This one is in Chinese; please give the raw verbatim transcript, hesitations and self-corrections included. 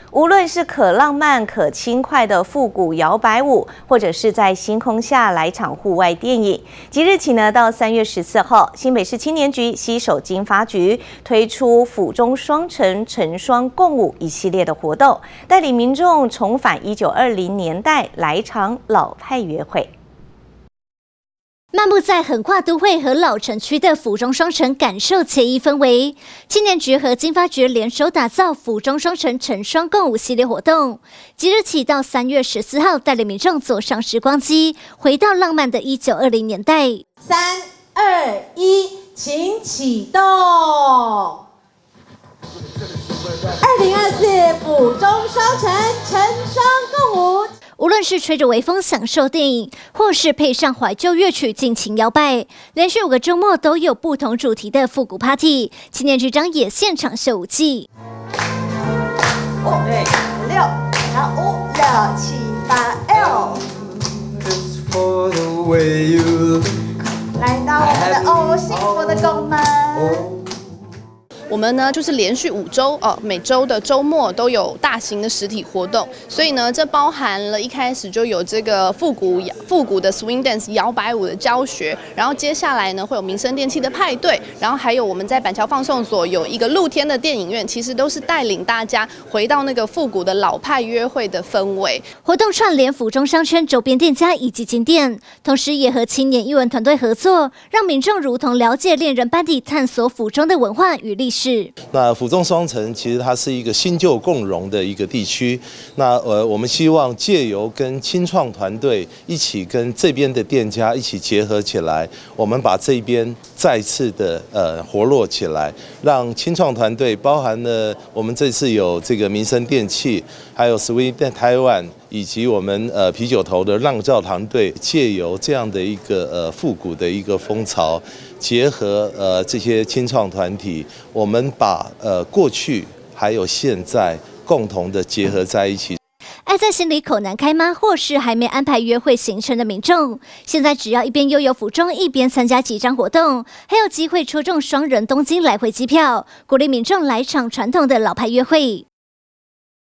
无论是可浪漫、可轻快的复古摇摆舞，或者是在星空下来场户外电影，即日起呢，到三月十四号，新北市青年局携手经发局推出府中双城成双共舞一系列的活动，带领民众重返一九二零年代，来场老派约会。 漫步在横跨都会和老城区的府中双城，感受惬意氛围。青年局和经发局联手打造府中双城成双共舞系列活动，即日起到三月十四号，带领民众坐上时光机，回到浪漫的一九二零年代。 三二一，请启动！二零二四府中双城成双共舞。 无论是吹着微风享受电影，或是配上怀旧乐曲尽情摇摆，连续五个周末都有不同主题的复古 party。青年局长也现场秀舞技。 五六，然后五六七八 L。来到我们的哦，幸福的拱门。 我们呢就是连续五周哦，每周的周末都有大型的实体活动，所以呢，这包含了一开始就有这个复古复古的 swing dance 摇摆舞的教学，然后接下来呢会有民生电器的派对，然后还有我们在板桥放送所有一个露天的电影院，其实都是带领大家回到那个复古的老派约会的氛围。 活动串联府中商圈周边店家以及景点，同时也和青年艺文团队合作，让民众如同了解恋人般地探索府中的文化与历史。 那府中双城其实它是一个新旧共融的一个地区。那呃，我们希望借由跟青创团队一起跟这边的店家一起结合起来，我们把这边再次的呃活络起来，让青创团队包含了我们这次有这个民生电器，还有 Sweet Taiwan。 以及我们呃啤酒头的浪教团队，借由这样的一个呃复古的一个风潮，结合呃这些青创团体，我们把呃过去还有现在共同的结合在一起。 爱在心里口难开吗？或是还没安排约会行程的民众，现在只要一边悠游府中，一边参加几张活动，还有机会抽中双人东京来回机票，鼓励民众来场传统的老派约会。